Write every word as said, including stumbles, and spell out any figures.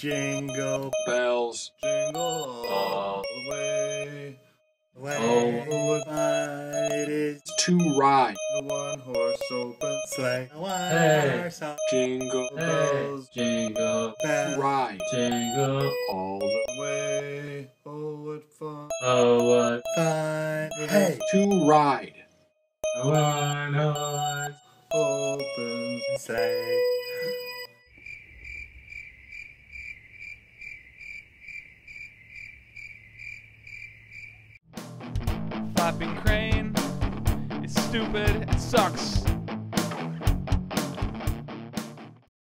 Jingle bells, jingle all the way. Way Oh. what fun it is to ride. in a one-horse open sleigh. A Hey. one-horse open Jingle Hey, bells, jingle, bells, ride jingle, all the way. Oh, what fun! oh what Fun it hey is to ride. a one horse. open sleigh. Flapping crane is stupid, it sucks.